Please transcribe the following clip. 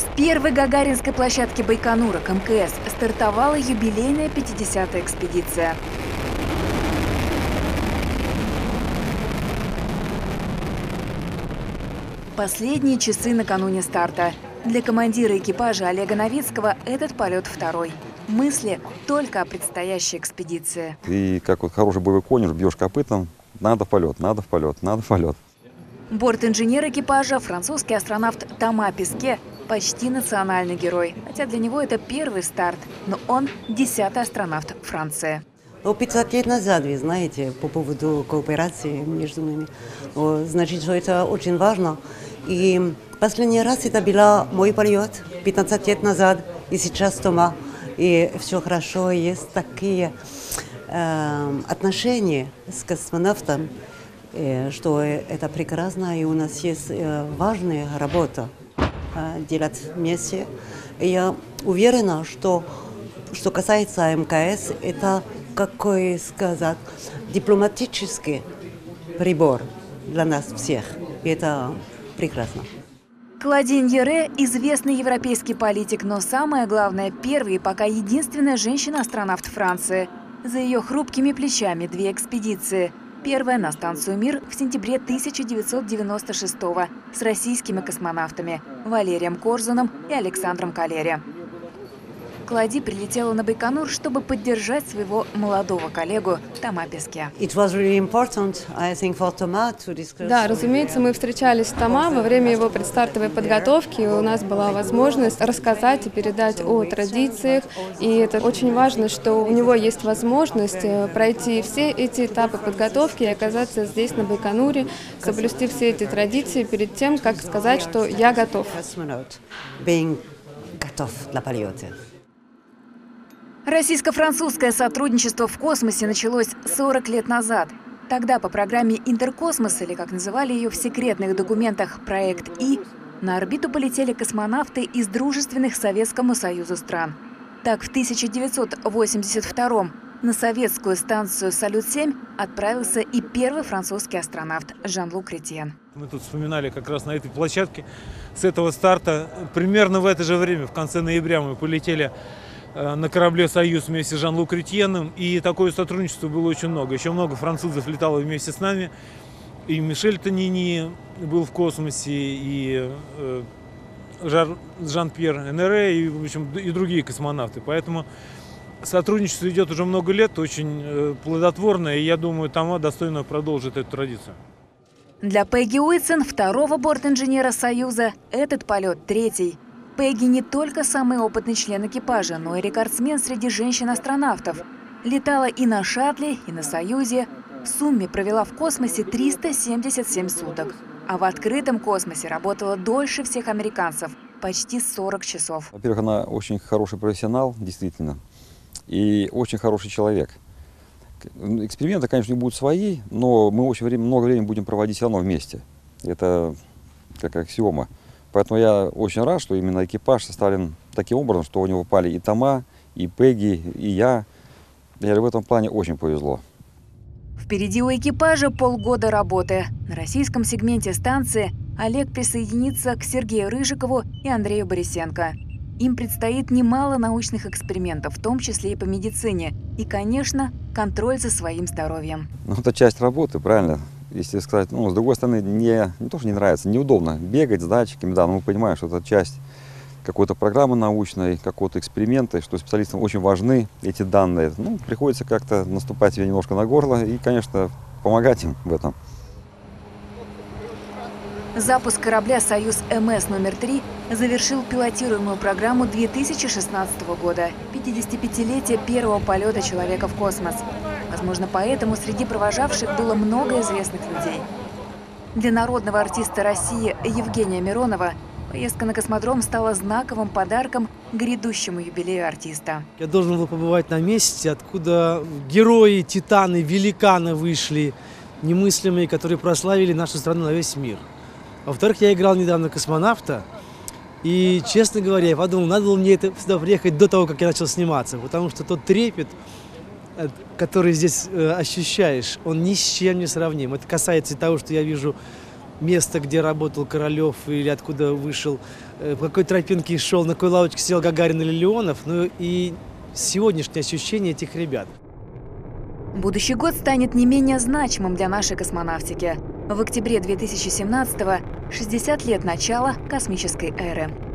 Первой гагаринской площадке Байконура к МКС стартовала юбилейная 50-я экспедиция. Последние часы накануне старта. Для командира экипажа Олега Новицкого этот полет второй. Мысли только о предстоящей экспедиции. И как вот хороший боевой конь, бьешь копытом, надо в полет, надо в полет, надо в полет. Борт-инженер экипажа, французский астронавт Тома Песке, почти национальный герой. Хотя для него это первый старт, но он 10-й астронавт Франции. 50 лет назад, вы знаете, по поводу кооперации между нами, значит, что это очень важно. И последний раз это был мой полет 15 лет назад, и сейчас Тома. И все хорошо, есть такие отношения с космонавтом, что это прекрасно, и у нас есть важная работа делать вместе. И я уверена, что касается МКС, это, какой сказать, дипломатический прибор для нас всех. И это прекрасно. Клодин Ере – известный европейский политик, но самое главное – первая и пока единственная женщина-астронавт Франции. За ее хрупкими плечами две экспедиции. Первая на станцию «Мир» в сентябре 1996-го с российскими космонавтами Валерием Корзуном и Александром Калери. Клоди прилетела на Байконур, чтобы поддержать своего молодого коллегу Тома Песке. Да, разумеется, мы встречались с Тома во время его предстартовой подготовки. У нас была возможность рассказать и передать о традициях. И это очень важно, что у него есть возможность пройти все эти этапы подготовки и оказаться здесь, на Байконуре, соблюсти все эти традиции перед тем, как сказать, что я готов. Готов для полета. Российско-французское сотрудничество в космосе началось 40 лет назад. Тогда по программе «Интеркосмос», или как называли ее в секретных документах «Проект И», на орбиту полетели космонавты из дружественных Советскому Союзу стран. Так, в 1982-м на советскую станцию «Салют-7» отправился и первый французский астронавт Жан-Люк Ретьен. Мы тут вспоминали как раз на этой площадке с этого старта. Примерно в это же время, в конце ноября, мы полетели на корабле «Союз» вместе с Жан-Люк Ретьеном. И такое сотрудничество было очень много. Еще много французов летало вместе с нами. И Мишель Танини был в космосе, и Жан-Пьер Энере, и, в общем, и другие космонавты. Поэтому сотрудничество идет уже много лет, очень плодотворное. И я думаю, Тома достойно продолжит эту традицию. Для Пегги Уитсон, второго борт-инженера «Союза», этот полет третий. Пегги не только самый опытный член экипажа, но и рекордсмен среди женщин-астронавтов. Летала и на шаттле, и на «Союзе». В сумме провела в космосе 377 суток. А в открытом космосе работала дольше всех американцев – почти 40 часов. Во-первых, она очень хороший профессионал, действительно, и очень хороший человек. Эксперименты, конечно, не будут свои, но мы много времени будем проводить все равно вместе. Это как аксиома. Поэтому я очень рад, что именно экипаж составлен таким образом, что у него попали и Тома, и Пегги, и я. В этом плане очень повезло. Впереди у экипажа полгода работы. На российском сегменте станции Олег присоединится к Сергею Рыжикову и Андрею Борисенко. Им предстоит немало научных экспериментов, в том числе и по медицине. И, конечно, контроль за своим здоровьем. Это часть работы, правильно? Если сказать, с другой стороны, не то, что не нравится, неудобно бегать с датчиками, да, но мы понимаем, что это часть какой-то программы научной, какого-то эксперимента, что специалистам очень важны эти данные. Приходится как-то наступать себе немножко на горло и, конечно, помогать им в этом. Запуск корабля «Союз МС номер 3» завершил пилотируемую программу 2016 года – 55-летие первого полета человека в космос. Возможно, поэтому среди провожавших было много известных людей. Для народного артиста России Евгения Миронова поездка на космодром стала знаковым подарком грядущему юбилею артиста. Я должен был побывать на месте, откуда герои, титаны, великаны вышли, немыслимые, которые прославили нашу страну на весь мир. Во-вторых, я играл недавно космонавта, и, честно говоря, я подумал, надо было мне сюда приехать до того, как я начал сниматься, потому что тот трепет, который здесь ощущаешь, он ни с чем не сравним. Это касается и того, что я вижу место, где работал Королев или откуда вышел, по какой тропинке шел, на какой лавочке сидел Гагарин или Леонов, ну и сегодняшнее ощущение этих ребят. Будущий год станет не менее значимым для нашей космонавтики. В октябре 2017-го 60 лет начала космической эры.